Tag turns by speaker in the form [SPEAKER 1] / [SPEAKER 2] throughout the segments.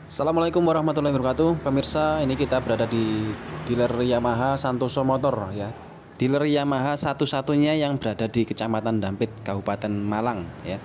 [SPEAKER 1] Assalamualaikum warahmatullahi wabarakatuh. Pemirsa, ini kita berada di dealer Yamaha Santoso Motor ya. Dealer Yamaha satu-satunya yang berada di Kecamatan Dampit, Kabupaten Malang ya.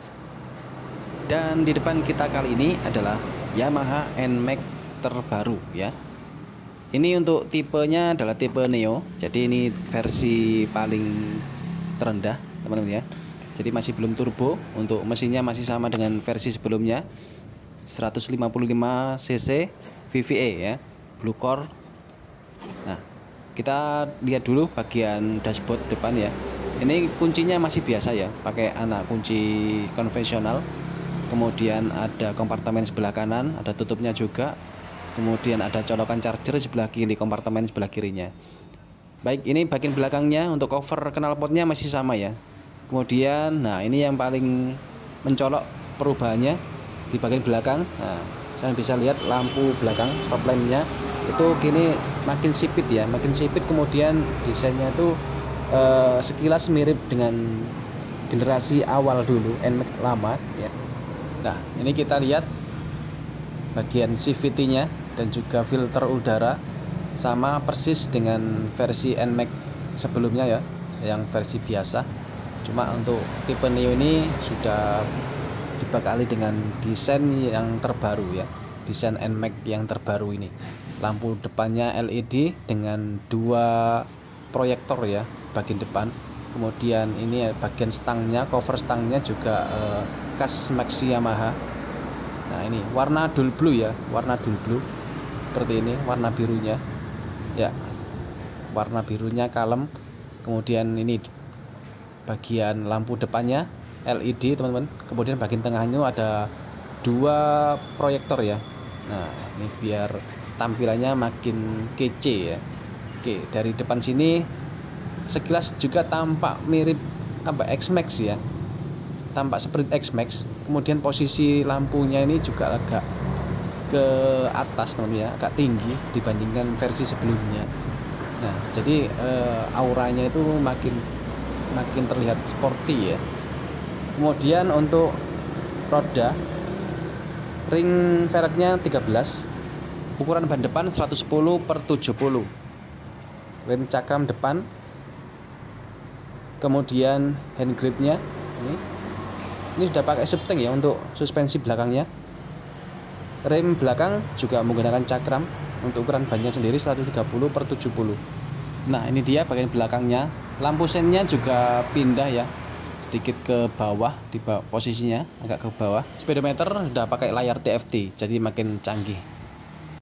[SPEAKER 1] Dan di depan kita kali ini adalah Yamaha NMAX terbaru ya. Ini untuk tipenya adalah tipe Neo. Jadi ini versi paling terendah, teman-teman ya. Jadi masih belum turbo, untuk mesinnya masih sama dengan versi sebelumnya. 155 cc VVA ya, Blue Core. Nah, kita lihat dulu bagian dashboard depan ya. Ini kuncinya masih biasa ya, pakai anak kunci konvensional. Kemudian ada kompartemen sebelah kanan, ada tutupnya juga. Kemudian ada colokan charger sebelah kiri, kompartemen sebelah kirinya. Baik, ini bagian belakangnya untuk cover knalpotnya masih sama ya. Kemudian, nah ini yang paling mencolok perubahannya di bagian belakang. Nah, saya bisa lihat lampu belakang stop lamp-nya itu kini makin sipit ya, makin sipit. Kemudian desainnya itu sekilas mirip dengan generasi awal dulu NMAX lama ya. Nah, ini kita lihat bagian CVT-nya dan juga filter udara sama persis dengan versi NMAX sebelumnya ya, yang versi biasa. Cuma untuk tipe Neo ini sudah dibekali dengan desain yang terbaru ya, desain NMAX yang terbaru ini. Lampu depannya LED dengan 2 proyektor ya bagian depan. Kemudian ini bagian stangnya, cover stangnya juga khas Maxi Yamaha. Nah, ini warna dual blue ya, warna dual blue seperti ini, warna birunya ya, warna birunya kalem. Kemudian ini bagian lampu depannya LED teman-teman. Kemudian bagian tengahnya ada 2 proyektor ya. Nah, ini biar tampilannya makin kece ya. Oke, dari depan sini sekilas juga tampak mirip X-Max ya, tampak seperti X-Max. Kemudian posisi lampunya ini juga agak ke atas teman-teman ya, agak tinggi dibandingkan versi sebelumnya. Nah, jadi auranya itu makin terlihat sporty ya. Kemudian untuk roda, ring velgnya 13, ukuran ban depan 110/70, rem cakram depan. Kemudian hand gripnya ini sudah pakai subtank ya untuk suspensi belakangnya. Rem belakang juga menggunakan cakram, untuk ukuran bannya sendiri 130/70. Nah, ini dia bagian belakangnya. Lampu sennya juga pindah ya, sedikit ke bawah, di posisinya agak ke bawah. Speedometer sudah pakai layar TFT, jadi makin canggih.